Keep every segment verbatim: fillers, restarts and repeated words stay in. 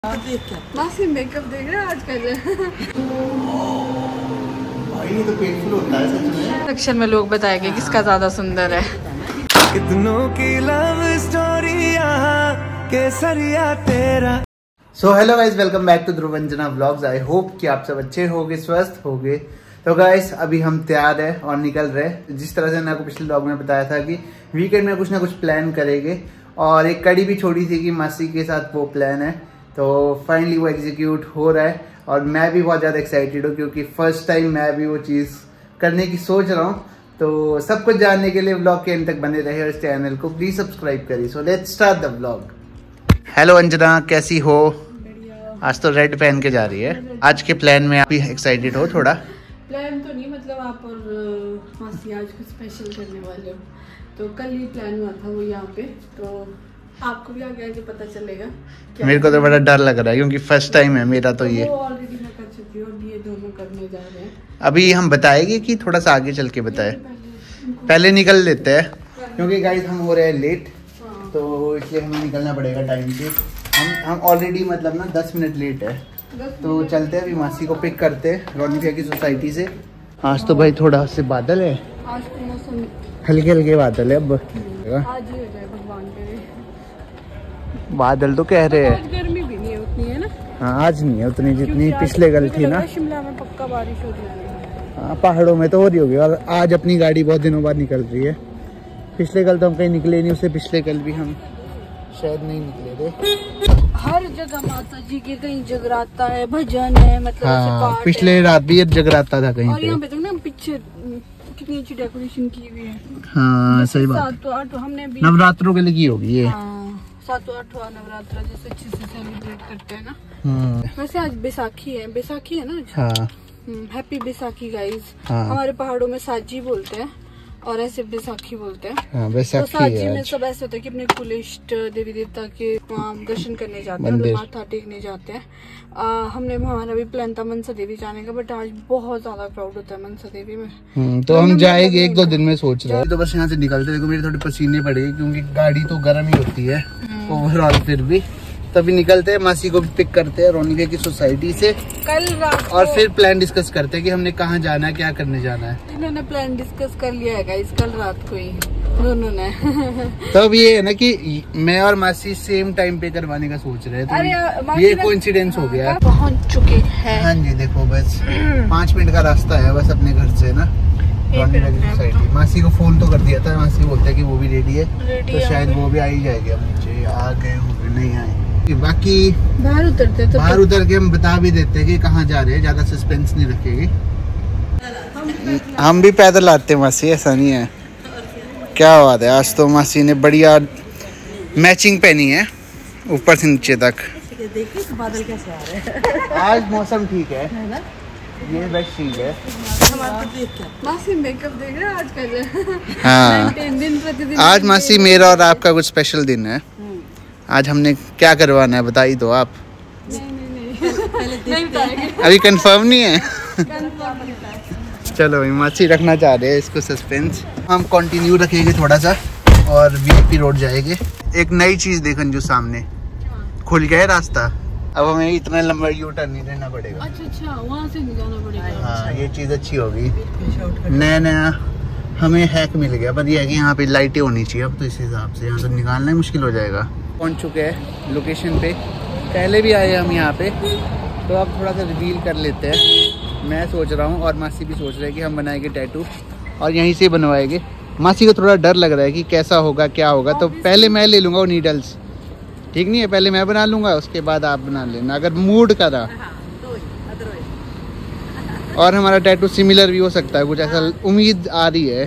मासी मेकअप देख रहे हैं आजकल। भाई ये तो पेनफुल होता है सच में। सेक्शन में लोग बताएंगे किसका ज्यादा सुंदर है। कितनों की लव स्टोरी यहाँ केसरिया तेरा। So hello guys, welcome back to Dhruvanjana vlogs. I hope कि आप सब अच्छे होगे, स्वस्थ होगे। तो गाइस अभी हम तैयार है और निकल रहे। जिस तरह से मैंने आपको पिछले व्लॉग में बताया था कि वीकेंड में कुछ ना कुछ प्लान करेंगे और एक कड़ी भी छोड़ी थी कि मासी के साथ वो प्लान है, तो फाइनली वो एग्जीक्यूट हो रहा है और मैं भी बहुत ज़्यादा एक्साइटेड हूँ क्योंकि फर्स्ट टाइम मैं भी वो चीज़ करने की सोच रहा हूँ। तो सब कुछ जानने के लिए व्लॉग के एंड तक बने रहे और इस चैनल को प्लीज सब्सक्राइब करिए। So let's start the vlog. Hello Anjana, कैसी हो? आज तो रेड पहन के जा रही है। आज के प्लान में आप भी एक्साइटेड हो? थोड़ा प्लान तो नहीं, मतलब आप और मासी आज कुछ स्पेशल करने वाले हो, तो कल ही प्लान हुआ था वो यहाँ पे, तो आपको भी आगे आगे पता चलेगा। मेरे को तो बड़ा डर लग रहा है क्योंकि फर्स्ट टाइम है मेरा। तो, तो ये ऑलरेडी मैं कर चुकी हूँ, ये दोनों करने जा रहे हैं। अभी हम बताएंगे कि थोड़ा सा आगे चल के बताए, पहले निकल लेते हैं क्योंकि गाइस हम हो रहे हैं लेट, तो इसलिए हमें निकलना पड़ेगा टाइम से। हम हम ऑलरेडी मतलब ना दस मिनट लेट है, तो चलते हैं अभी मासी को पिक करते हैं रोनी भैया की सोसाइटी से। आज तो भाई थोड़ा से बादल है, आज तो मौसम हल्के हल्के बादल है। अब आज ही हो जाए भगवान करे। बादल तो कह रहे हैं, आज गर्मी भी नहीं है उतनी, है ना? हाँ आज नहीं है उतनी जितनी पिछले कल थी ना। शिमला में पक्का बारिश हो जाएगी। हाँ पहाड़ों में तो हो रही होगी। और आज अपनी गाड़ी बहुत दिनों बाद निकल रही है। पिछले कल तो हम कहीं निकले नहीं, उससे पिछले कल भी हम शायद नहीं निकले थे। हर जगह माता जी के कहीं जगराता है, भजन है, मतलब हाँ, पिछले रात भी जगराता था कहीं और पे। यहाँ पे तो ना पीछे कितनी अच्छी डेकोरेशन की हुई है। हाँ सही बात। सातों आठों हमने भी नवरात्रों के लिए की होगी ये। हाँ, सातों आठवां नवरात्रा जैसे अच्छे से सेलिब्रेट करते हैं ना। वैसे आज बैसाखी है, बैसाखी है ना। हाँ हैप्पी बैसाखी गाइस। हाँ। हमारे पहाड़ों में साजी बोलते हैं और ऐसे बैसाखी बोलते हैं। हाँ, बैसाखी तो साजी है में आज। सब ऐसे होता है कि अपने कुल इष्ट देवी देवता के दर्शन करने जाते हैं, मंदिर। माथा टेकने जाते हैं। आ, हमने हमारा भी प्लान था मनसा देवी जाने का, बट आज बहुत ज्यादा क्राउड होता है मनसा देवी में। हम्म, तो हम जाएंगे एक दो दिन में सोच रहे हैं। तो बस यहाँ से निकलते देखो मेरे थोड़े पसीने पड़े क्योंकि गाड़ी तो गर्म ही होती है ओवरऑल। फिर भी तभी निकलते हैं, मासी को भी पिक करते हैं रोनी भैया की सोसाइटी से कल रात और फिर प्लान डिस्कस करते हैं कि हमने कहाँ जाना है, क्या करने जाना है। इन्होंने प्लान डिस्कस कर लिया है गाइस कल रात को ही दोनों ने। तो अब ये है ना कि मैं और मासी सेम टाइम पे करवाने का सोच रहे हैं, तो ये कोइंसिडेंस हो गया। पहुंच चुके हैं। हाँ जी देखो बस पाँच मिनट का रास्ता है बस अपने घर से ना रोनी भैया की सोसाइटी। मासी को फोन तो कर दिया था, मासी बोलते हैं कि वो भी रेडी है, तो शायद वो भी आ ही जाएगी। अब नीचे आ गए होंगे, नहीं आए। बाकी बाहर उतरते तो बाहर उतर के हम बता भी देते हैं कि कहाँ जा रहे हैं, ज्यादा सस्पेंस नहीं रखेंगे। हम भी पैदल आते हैं मासी, ऐसा नहीं है। क्या बात है, आज तो मासी ने बढ़िया मैचिंग पहनी है ऊपर से नीचे तक। देखिए तो बादल कैसे आ रहे हैं। आज मौसम ठीक है, ये बेस्ट चीज है। मासी मेकअप देख रहे हैं आजकल। हाँ दिन प्रतिदिन आज मासी मेरा और आपका कुछ स्पेशल दिन है। आज हमने क्या करवाना है बताइए तो आप। नहीं नहीं नहीं नहीं बताएंगे, अभी कंफर्म नहीं है। चलो भाई मासी रखना चाह रहे हैं इसको सस्पेंस। हम कंटिन्यू रखेंगे थोड़ा सा और वीआईपी रोड जाएंगे। एक नई चीज देखन जो सामने खुल गया है रास्ता, अब हमें इतना लंबा यू टर्न नहीं लेना पड़ेगा। अच्छा अच्छा, वहाँ से नहीं जाना पड़ेगा। हाँ ये चीज अच्छी होगी, नया नया हमें हैक मिल गया। पर ये है कि यहाँ पे लाइटें होनी चाहिए अब, तो इस हिसाब से यहाँ से निकालना ही मुश्किल हो जाएगा। पहुँच चुके हैं लोकेशन पे, पहले भी आए हम यहाँ पे, तो अब थोड़ा सा रिवील कर लेते हैं। मैं सोच रहा हूँ और मासी भी सोच रहे हैं कि हम बनाएंगे टैटू और यहीं से बनवाएंगे। मासी को थोड़ा डर लग रहा है कि कैसा होगा क्या होगा, तो पहले मैं ले लूँगा वो नीडल्स, ठीक नहीं है? पहले मैं बना लूँगा, उसके बाद आप बना लेना अगर मूड का रहा। और हमारा टैटू सिमिलर भी हो सकता है, कुछ ऐसा उम्मीद आ रही है।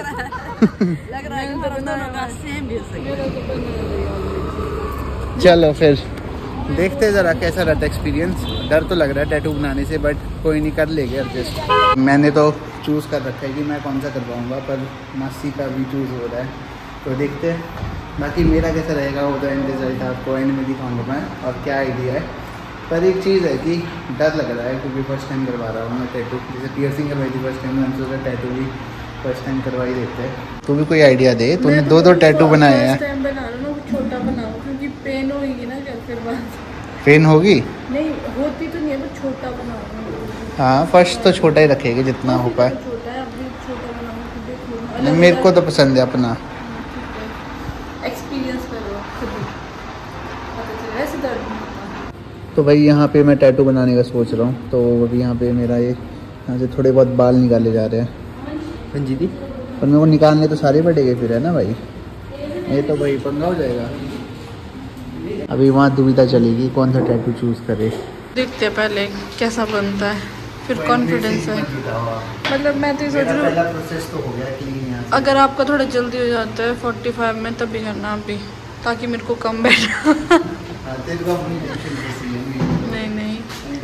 चलो फिर देखते हैं जरा कैसा रहता है एक्सपीरियंस। डर तो लग रहा है टैटू बनाने से, बट कोई नहीं, कर लेंगे एडजस्ट। मैंने तो चूज़ कर रखा है कि मैं कौन सा करवाऊँगा, पर मासी का भी चूज़ हो रहा है, तो देखते हैं। बाकी मेरा कैसा रहेगा वो तो एंड रिजल्ट आपको एंड में दिखाऊँगा मैं और क्या आइडिया है। पर एक चीज़ है कि डर लग रहा है क्योंकि फर्स्ट टाइम करवा रहा हूँ मैं टैटू। जैसे पियर्सिंग करवाई थी फर्स्ट टाइम, मैंने सोचा टैटू भी फर्स्ट टाइम करवा ही देते हैं। तू भी कोई आइडिया दे, तूने दो दो टैटू बनाए हैं। छोटा बनाऊँ क्योंकि पेन होगी ना फिर बाद। पेन होगी? नहीं होती तो नहीं है, तो छोटा बनाऊंगी। हाँ फर्स्ट तो छोटा ही रखेगी जितना हो पाए। छोटा है, अभी छोटा बनाऊंगी, देख लो। मेरे को तो पसंद है अपना। एक्सपीरियंस करो खुद ही, पता चलेगा, ऐसे दर्द नहीं होता। तो भाई यहाँ पे मैं टैटू बनाने का सोच रहा हूँ। तो अभी यहाँ पे मेरा ये यहाँ से थोड़े बहुत बाल निकाले जा रहे हैं जी दी, पर मेरे को निकालने तो सारे पड़ेंगे फिर, है ना भाई? ये तो भाई पंगा हो जाएगा। अभी वहाँ दुविधा चलेगी कौन सा टैटू चूज करे। देखते हैं पहले कैसा बनता है, फिर कॉन्फिडेंस है। मतलब मैं तो सोच रही हूँ प्रोसेस तो हो गया क्लीन। अगर आपका थोड़ा जल्दी हो जाता है फोर्टी फाइव में तभी करना अभी, ताकि मेरे को कम बैठा। नहीं नहीं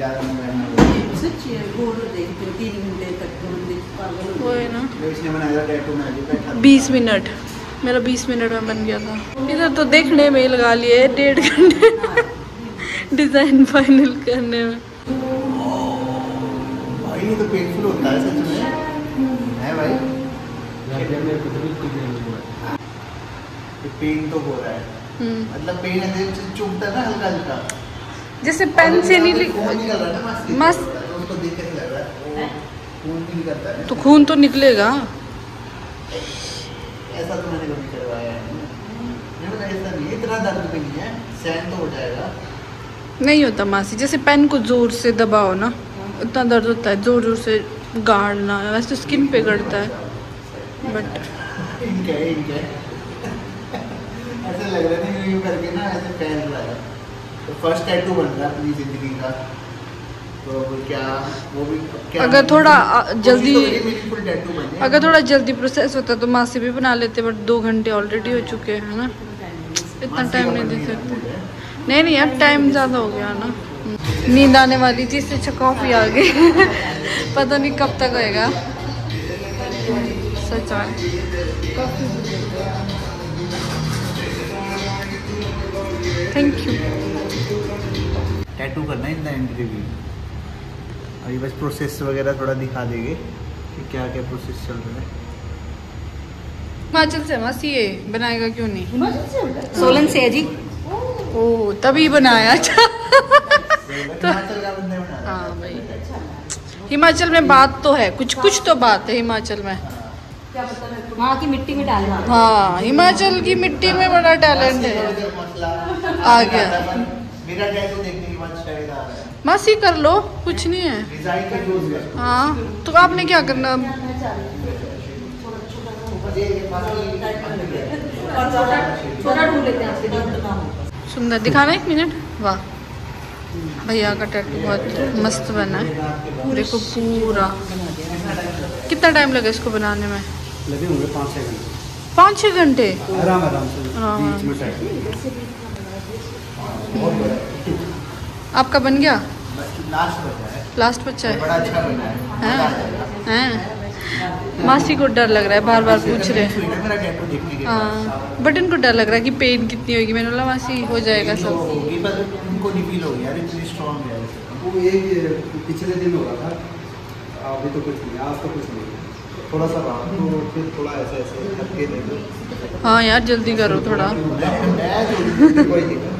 वो है ना बीस मिनट, मेरा बीस मिनट में बन गया था। इधर तो देखने में ही लगा लिए डेढ़ घंटे डिज़ाइन फाइनल करने में। भाई ये तो पेनफुल होता है सच में, है भाई? पेन तो हो रहा है, मतलब पेन है चुभता है ना हल्का हल्का, जैसे पेन से नहीं निकल रहा है ना मस्त, उसको देख के लग रहा है खून भी निकलता है। तो खून तो निकलेगा। ऐसा तो मैंने कभी करवाया है, ऐसा नहीं, इतना दर्द भी नहीं है, सहन तो हो जाएगा। नहीं होता मासी, जैसे पेन को जोर से दबाओ ना उतना दर्द होता है, जोर जोर से गाड़ना। वैसे तो स्किन पे गड़ता है, बट इनके इनके ऐसे लग रहा है यूं करके ना, ऐसे फैल रहा है। तो फर्स्ट टैटू बन रहा है अपनी जिंदगी का, तो क्या वो भी क्या अगर थोड़ा जल्दी मीनिंगफुल टैटू बने, अगर थोड़ा जल्दी प्रोसेस होता तो मासी भी बना लेते, बट दो घंटे ऑलरेडी हो चुके हैं ना, इतना टाइम नहीं दे सकते। नहीं नहीं यार टाइम ज़्यादा हो गया ना, नींद आने वाली थी, इससे अच्छा कॉफ़ी आ गई। पता नहीं कब तक होएगा, सच में। Thank you. टैटू करना है इन द एंड रिव्यू। अभी बस प्रोसेस वगैरह थोड़ा दिखा देंगे कि क्या क्या प्रोसेस चल रहा है। हिमाचल से मासी ये बनाएगा क्यों नहीं? हिमाचल से सोलन से है जी। ओह तभी बनाया। अच्छा तो हाँ भाई, हिमाचल में बात तो है, कुछ कुछ तो बात है हिमाचल में। वहाँ की मिट्टी में डालना। हाँ हिमाचल की मिट्टी में बड़ा टैलेंट है। आ गया मेरा टैटू देखने के बाद शायद आ रहा है। मासी कर लो, कुछ नहीं है। हाँ तो आपने क्या करना? सुंदर दिखाना एक मिनट। वाह भैया का टैटू बहुत मस्त बना है, देखो पूरा। कितना टाइम लगा इसको बनाने में? लगे होंगे पाँच छः घंटे। पाँच छः घंटे आराम आराम से आराम। बीच में टाइम। आपका बन गया? लास्ट बचा है, लास्ट बच्चा है। बड़ा अच्छा बना है। हैं हैं मासी को डर लग रहा है, बार बार पूछ रहे हैं। मेरा टैटू देखने के हाँ बट इनको डर लग रहा है कि पेन कितनी होगी। मैंने बोला मासी हो जाएगा सब। होगी पर उनको नहीं फील होगी यार, इतनी स्ट्रॉन्ग है। वो एक पिछले दिन हो रहा था, अभी तो कुछ नहीं, आज तो कुछ नहीं, थोड़ा सा रहा तो फिर थोड़ा ऐसे ऐसे करके दे दो। हाँ यार जल्दी करो थोड़ा। कोई दिक्कत।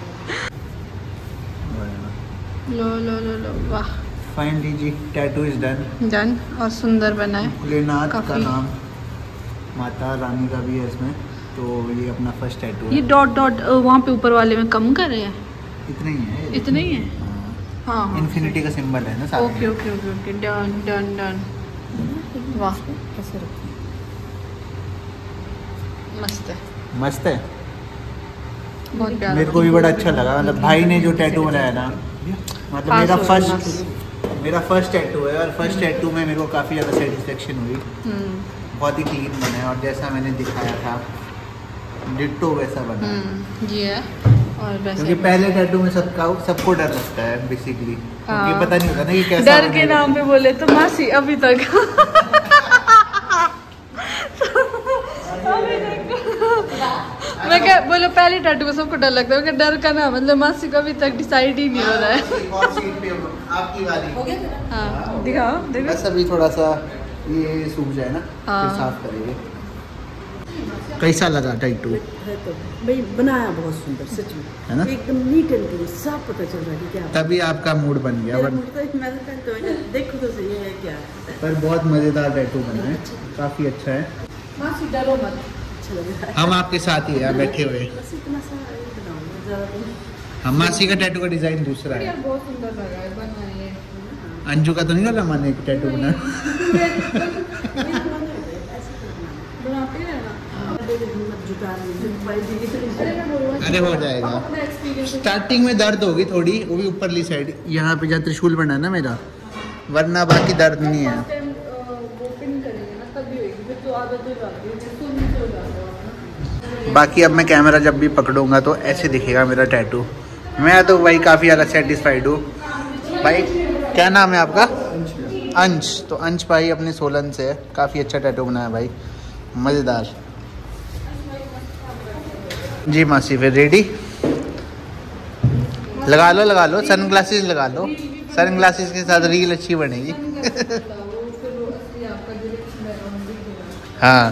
लो लो लो लो वाह फाइनली जी टैटू इज डन डन और सुंदर बना है। भोलेनाथ का काफी। नाम, माता रानी का भी है इसमें। तो ये अपना फर्स्ट टैटू ये है। डॉट डॉट वहाँ पे ऊपर वाले में कम कर रहे हैं, इतना ही है, इतने ही है। हाँ हाँ इन्फिनिटी का सिंबल है ना साथ में। Okay okay okay okay done done done. वाह मस्त है, मस्त है। बहुत प्यारा। मेरे को भी बड़ा अच्छा लगा, मतलब भाई ने जो टैटू बनाया ना, मतलब पास मेरा हो गया, फर्स्ट मेरा फर्स्ट टैटू है और फर्स्ट टैटू में मेरे को काफ़ी ज़्यादा सेटिस्फेक्शन हुई। हम्म बहुत ही क्लीन बना है और जैसा मैंने दिखाया था डिट्टो वैसा बना है। हम्म ये है और क्योंकि वैसे पहले टैटू में सबका सबको डर लगता है बेसिकली, हाँ। क्योंकि पता नहीं होता ना कि कैसा डर के बनेगा। नाम पे बोले तो मासी अभी तक मैं क्या बोलो, पहले टैटू को सबको डर लगता है, मैं डर का ना मतलब मासी को अभी तक डिसाइड ही नहीं हो रहा है। एक और सीट पे आपकी बारी। हाँ दिखाओ देखो। बस अभी थोड़ा सा ये सूख जाए ना, हाँ। फिर साफ करेंगे। कैसा लगा टैटू? है तो भाई बनाया बहुत सुंदर सच में, है ना? एकदम नीट एंड क्लीन, साफ पता चल रहा है कि क्या तभी आपका मूड बन गया। मेरा बन... मूड तो मैं तो कहती हूँ, देखो तो सही है क्या पर बहुत मज़ेदार टैटू बना है, काफ़ी अच्छा है। मासी डरो मत, अच्छा लग रहा है। हम आपके साथ ही हैं बैठे हुए। बस इतना सा ये बनाऊंगा, ज़्यादा तो हम मासी का टैटू का डिज़ाइन दूसरा है। यार बहुत सुंदर लगा है बनाइए। अंजू का तो नहीं लगा माने टैटू बना? बनाते रहना। अरे हो जाएगा। अपना एक्सपीरियंस स्टार्टिंग में दर्द होगी थोड़ी, वो भी ऊपरली साइड, यहाँ पे जहाँ त्रिशूल बना है ना मेरा, वरना बाकी दर्द नहीं है। वो पिन करेंगे ना तभी होगी, फिर तो आदत हो जाती है, तो नीचे हो जाता है। बाकी अब मैं कैमरा जब भी पकड़ूंगा तो ऐसे दिखेगा मेरा टैटू। मैं तो भाई काफ़ी ज़्यादा सेटिस्फाइड हूँ। भाई क्या नाम है आपका? अंश। तो अंश भाई अपने सोलन से है, काफ़ी अच्छा टैटू बनाया भाई, मज़ेदार। जी मासी फिर रेडी? लगा लो लगा लो, सन ग्लासेस लगा लो, सन ग्लासेस के साथ रील अच्छी बनेगी। हाँ,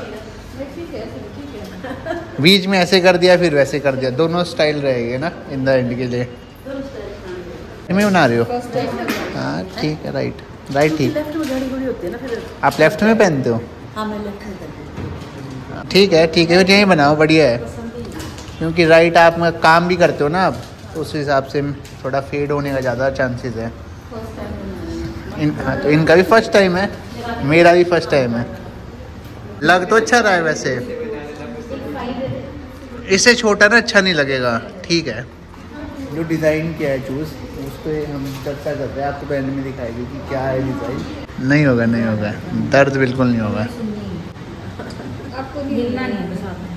बीच में ऐसे कर दिया फिर वैसे कर दिया, दोनों स्टाइल रहेंगे ना इन द एंड के लिए। मैं बना रही हो? हाँ ठीक है, राइट राइट ठीक। लेफ्ट में गाड़ी घोड़ी होती है ना, फिर आप लेफ्ट में पहनते हो? हाँ मैं लेफ्ट में करती हूँ। ठीक है ठीक है, फिर यही बनाओ, बढ़िया है। क्योंकि राइट आप में काम भी करते हो ना आप, तो उस हिसाब से थोड़ा फेड होने का ज़्यादा चांसेस है। इन हाँ तो इनका भी फर्स्ट टाइम है, मेरा भी फर्स्ट टाइम है। लग तो अच्छा रहा है वैसे, इससे छोटा ना अच्छा नहीं लगेगा। ठीक है, जो डिज़ाइन किया है चूज़, उस पर हम चर्चा करते हैं, आपको पहले में दिखाएगी कि क्या है डिज़ाइन। नहीं होगा नहीं होगा, दर्द बिल्कुल नहीं होगा। आपको मिलना नहीं है साथ में।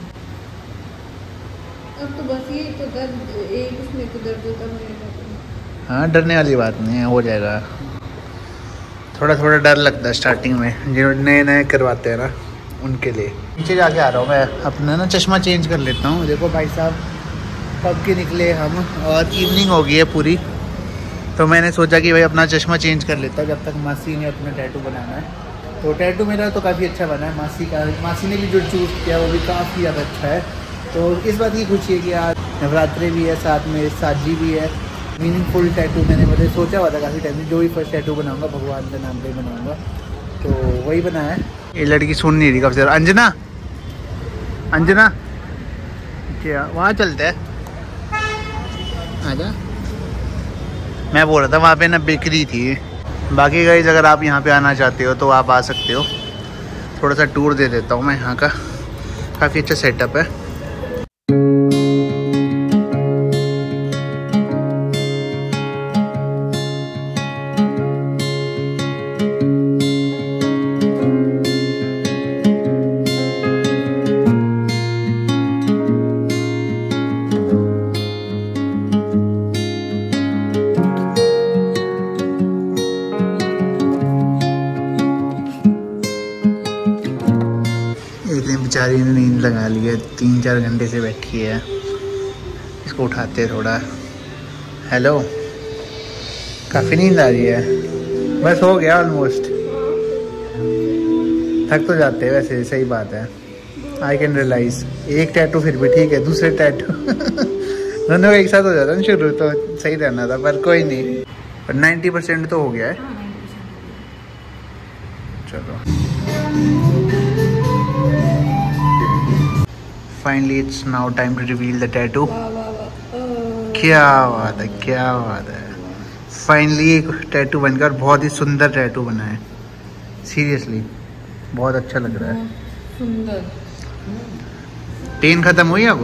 अब तो बस ये तो दर्द, एक उसमें तो दर्द होता है। हाँ डरने वाली बात नहीं है, हो जाएगा। थोड़ा थोड़ा डर लगता है स्टार्टिंग में, जो नए नए करवाते हैं ना उनके लिए। नीचे जाके आ रहा हूँ मैं, अपना ना चश्मा चेंज कर लेता हूँ। देखो भाई साहब कब के निकले हम, और इवनिंग हो गई है पूरी, तो मैंने सोचा कि भाई अपना चश्मा चेंज कर लेता हूँ जब तक मासी ने अपना टैटू बनाना है। तो टैटू मेरा तो काफ़ी अच्छा बना है, मासी का मासी ने भी जो चूज़ किया वो भी काफ़ी ज़्यादा अच्छा है। तो इस बात की खुशी है कि आज नवरात्रि भी है, साथ में साजी भी है। मीनिंगफुल टैटू मैंने मतलब सोचा हुआ था काफ़ी टाइम में, जो भी फर्स्ट टैटू बनाऊंगा भगवान के नाम पे बनाऊंगा, तो वही बनाया है। ये लड़की सुन नहीं रही कब से। अंजना अंजना क्या वहाँ चलते हैं, आजा। मैं बोल रहा था वहाँ पे ना बेकरी थी। बाकी गाइस अगर आप यहाँ पे आना चाहते हो तो आप आ सकते हो। थोड़ा सा टूर दे देता हूँ मैं यहाँ का, काफ़ी अच्छा सेटअप है। बेचारी ने नींद लगा ली है, तीन चार घंटे से बैठी है। इसको उठाते थोड़ा। हेलो, काफ़ी नींद आ रही है? बस हो गया ऑलमोस्ट। थक तो जाते हैं वैसे, सही बात है। I can realise. एक टैटू फिर भी ठीक है, दूसरे टैटू दोनों एक साथ हो जाता है। शुरू तो सही रहना था पर कोई नहीं, पर नाइन्टी परसेंट तो हो गया है। चलो finally it's now time to reveal the tattoo. क्या बात है, क्या बात है। फाइनली एक टैटू बनकर बहुत ही सुंदर टैटू बना है। सीरियसली बहुत अच्छा लग रहा है, सुंदर। पेन खत्म हुई अब?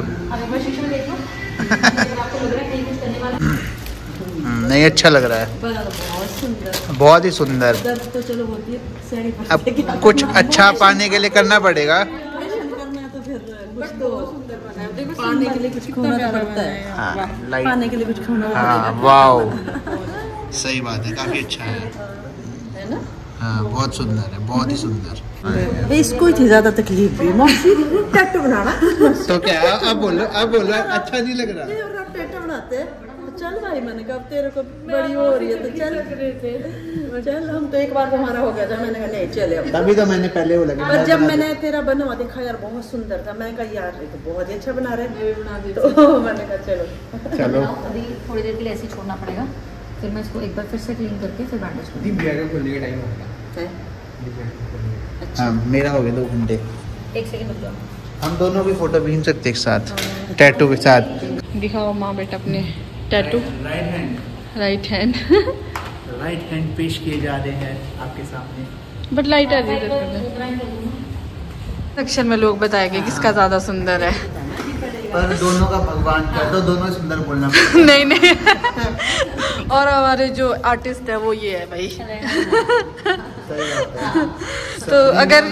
नहीं अच्छा लग रहा है, बहुत सुंदर, बहुत ही सुंदर। दर्द तो चलो होती है, साड़ी अब कुछ अच्छा पाने के लिए करना पड़ेगा। करना है तो फिर कुछ तो पाने के लिए कुछ खोना तो पड़ता है। हाँ, लाइट पाने के लिए कुछ खोना पड़ता हाँ वाओ, सही बात है, काफी अच्छा है। है ना? हाँ बहुत सुंदर है, बहुत ही सुंदर। इसको ही ज्यादा तकलीफ भी मौसी टैटू बनाना। तो क्या अब बोलो, अब बोलो अच्छा नहीं लग रहा? टैटू बनाते हैं चल भाई, मैंने कहा तेरे को बड़ी हो रही है तो चल चल। हम तो एक बार तो हमारा हो गया था, मैंने कहा नहीं चले अब। तभी तो मैंने पहले वो लगा। पर जब मैंने तेरा बनवा देखा यार बहुत सुंदर था, मैंने कहा यार ये तो बहुत ही अच्छा बना रहे, तो मैंने कहा चलो चलो। अभी थोड़ी देर के लिए ऐसे ही छोड़ना पड़ेगा, फिर मैं इसको एक बार फिर से क्लीन करके फिर बैंडेज करूँगी। हाँ मेरा हो गया दो घंटे। एक सेकंड रुक जाओ। हम दोनों की फोटो खींच सकते एक साथ टैटू के साथ। दिखाओ माँ बेटा अपने tattoo. Right hand right hand right hand पेश किए जा रहे हैं आपके सामने। बट लाइट आ इधर सेक्शन में लोग बताएंगे किसका ज्यादा सुंदर है। पर दोनों का भगवान कर दो, दोनों सुंदर बोलना। नहीं नहीं और हमारे जो आर्टिस्ट है वो ये है भाई। तो अगर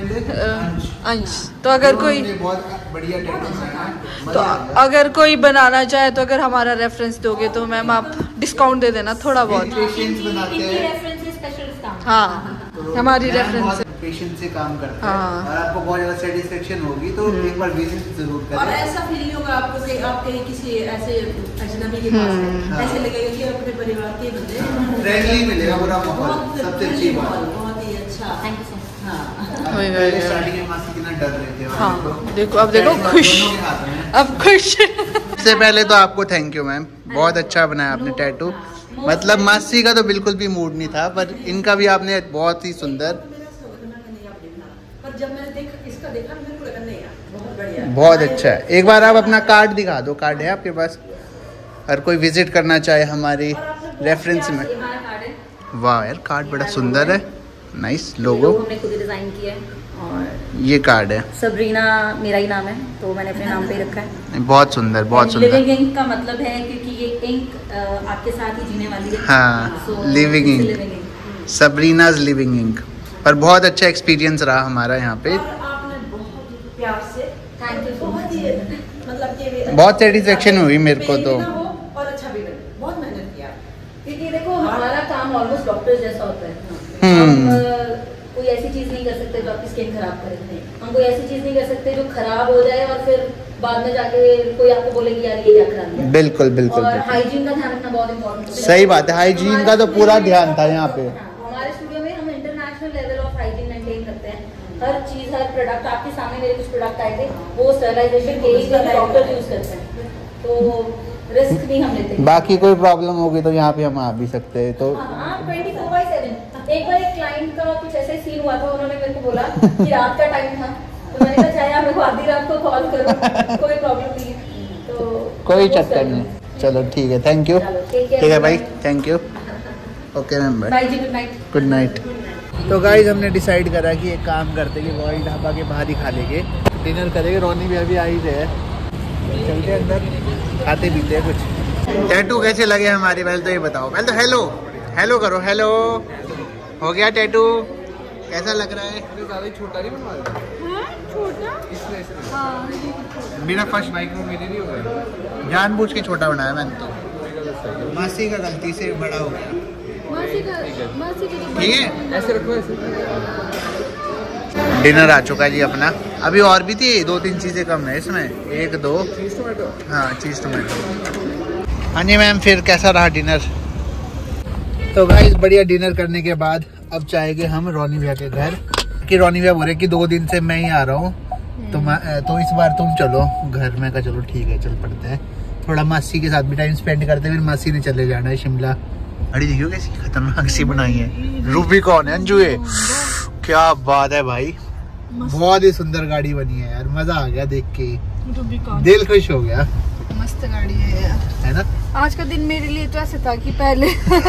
अंश तो अगर कोई बहुत बढ़िया टैटू तो अगर कोई बनाना चाहे तो अगर हमारा रेफरेंस दोगे तो मैम आप डिस्काउंट दे देना थोड़ा बहुत। पेशेंस बनाते हैं। हाँ हमारी रेफरेंस पेशेंस से काम करते हैं हाँ। और आपको बहुत ज्यादा सेटिस्फेक्शन होगी तो एक बार विजिट जरूर करें। और ऐसा फील नहीं होगा आपको कि आप कहीं किसी ऐसे अजनबी के पास हैं, ऐसे लगेगा कि अपने परिवार के बंदे हैं। फ्रेंडली मिलेगा पूरा माहौल, बहुत सबसे अच्छी बात। बहुत ही अच्छा। Thank you so much. हाँ वही, वही, पहले वही। स्टार्टिंग में मासी कितना डर रहे थे। हाँ देखो अब देखो खुश, दोनों के हाथ में। अब खुश। सबसे पहले तो आपको थैंक यू मैम, बहुत अच्छा बनाया आपने टैटू। मतलब मासी का तो बिल्कुल भी मूड नहीं था, पर इनका भी आपने बहुत ही सुंदर। पर जब मैंने देखा इसका देखा मेरे को लगा नहीं यार बहुत बढ़िया है। बहुत अच्छा है। एक बार आप अपना कार्ड दिखा दो, कार्ड है आपके पास? हर कोई विजिट करना चाहे हमारी रेफरेंस में। वाह यार कार्ड बड़ा सुंदर है, नाइस लोगो। हमने खुद ही डिजाइन किया है और ये कार्ड है, सबरीना मेरा ही नाम है तो मैंने अपने नाम पे ही रखा है। बहुत सुंदर बहुत सुंदर। लिविंग इंक का मतलब है क्योंकि ये इंक आपके साथ ही जीने वाली है। हाँ, So, living ink। living ink। Sabrina's Living Ink. पर बहुत अच्छा एक्सपीरियंस रहा हमारा यहाँ पे। और आपने बहुत ही प्यार से थैंक यू सो बहुत मच। ही मतलब कि बहुत सेटिस्फेक्शन हुई मेरे को तो। मेहनत ना हो और अच्छा भी लगे, बहुत मेहनत किया। क्योंकि देखो हमारा काम ऑलमोस्ट डॉक्टर जैसा होता है। हम्म। हम अ, कोई ऐसी चीज नहीं कर सकते जो आपकी स्किन खराब करे। नहीं, हम कोई ऐसी चीज नहीं कर सकते जो खराब हो जाए और फिर बाद में जाके कोई आपको बोले कि यार ये क्या करा दिया। बिल्कुल बिल्कुल और बिल्कुल। हाइजीन का ध्यान रखना बहुत इम्पोर्टेंट है। सही बात है, हाइजीन का तो पूरा ध्यान था यहाँ पे। हमारे स्टूडियो में हम international level of hygiene maintain करते हैं। हर चीज हर प्रोडक्ट आपके सामने मेरे कुछ प्रोडक्ट आए थे वो स्टरलाइजेशन के ही डॉक्टर यूज करते हैं, तो रिस्क नहीं हम लेते। बाकी कोई प्रॉब्लम होगी तो यहाँ पे हम आ भी सकते हैं तो। हाँ ट्वेंटी फोर बाई सेवन। एक बार एक क्लाइंट का कुछ ऐसे सीन हुआ था, उन्होंने मेरे को बोला कि रात का टाइम था तो मैंने कहा चाहे आप मेरे को आधी रात को कॉल करो कोई प्रॉब्लम नहीं है। तो कोई चक्कर नहीं, चलो ठीक है, थैंक यू। चलो, take care, ठीक है भाई, bye. Thank you. Okay ma'am, bye. Bye जी, गुड नाइट। Good night. तो गाइज हमने डिसाइड करा कि एक काम करते कि रॉयल ढाबा के बाहर ही खा लेंगे, डिनर करेंगे। रोनी भी अभी आई है, चलते अंदर खाते पीते हैं कुछ। टैटू कैसे लगे हमारे, पहले तो ये बताओ। पहले तो हेलो हेलो करो। हेलो हो गया टैटू, कैसा लग रहा है? छोटा नहीं बनवा मेरा फर्स्ट बाइक में मेरे नहीं हो गया, जानबूझ के छोटा बनाया मैंने तो। मासी का गलती से बड़ा हो गया। ठीक है, ऐसे रखो ऐसे। डिनर आ चुका है जी अपना। अभी और भी थी दो तीन चीज़ें कम है इसमें, एक दो। हाँ चीज़ टोमेटो। हाँ जी मैम, फिर कैसा रहा डिनर? तो गाइस बढ़िया डिनर करने के बाद अब जाएंगे हम रोनी भैया के घर। कि रोनी भैया बोल रहे कि दो दिन से मैं ही आ रहा हूँ तो तो इस बार तुम चलो घर में। का चलो ठीक है, चल पड़ते हैं। थोड़ा मासी के साथ भी टाइम स्पेंड करते, फिर मासी ने चले जाना है शिमला। अरे देखियो कैसी खतरनाक सी बनाई है। रूबी कौन है? अंजू है। क्या बात है भाई, बहुत ही सुंदर गाड़ी बनी है यार, मजा आ गया देख के, दिल खुश हो गया। मस्त गाड़ी है यार, है ना? आज का दिन मेरे लिए तो ऐसे था कि पहले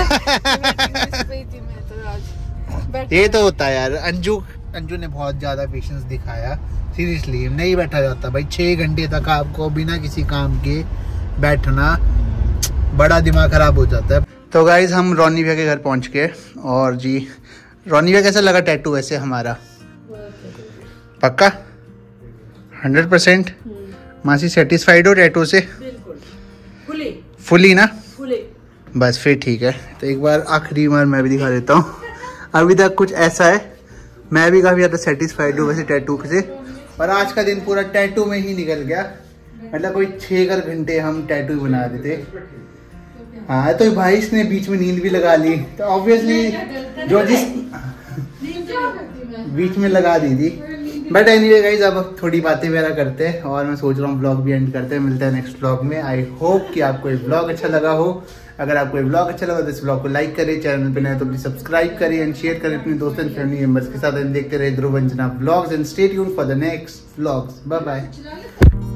ये तो होता है यार। अंजू अंजू ने बहुत ज्यादा पेशेंस दिखाया, सीरियसली नहीं बैठा जाता भाई। छह घंटे तक आपको बिना किसी काम के बैठना, बड़ा दिमाग खराब हो जाता है। तो गाइज हम रोनी भैया के घर पहुंच गए। और जी रोनी भैया कैसा लगा टैटू वैसे हमारा? पक्का हंड्रेड परसेंट? मासी सेटिस्फाइड हो टैटू से? फुली फुली ना? फुली। बस फिर ठीक है। तो एक बार आखिरी बार मैं भी दिखा देता हूँ। अभी तक कुछ ऐसा है, मैं भी काफ़ी ज़्यादा सेटिस्फाइड हूँ वैसे टैटू से। और आज का दिन पूरा टैटू में ही निकल गया। मतलब कोई छः कर घंटे हम टैटू बना रहे थे। हाँ तो भाई इसने बीच में नींद भी लगा ली, तो ऑब्वियसली जो जिस बीच में लगा दी थी। बट एनीवे गाइस, अब थोड़ी बातें वगैरह करते हैं और मैं सोच रहा हूँ ब्लॉग भी एंड करते हैं। मिलते हैं नेक्स्ट ब्लॉग में। आई होप कि आपको ये ब्लॉग अच्छा लगा हो। अगर आपको ये ब्लॉग अच्छा लगा तो इस ब्लॉग को लाइक करें, चैनल पे नए तो प्लीज सब्सक्राइब करें एंड शेयर करें अपने दोस्तों एंड फैमिली मेंबर्स के साथ। देखते रहे Dhruvanjana blogs and stay tuned for the next blogs. Bye bye.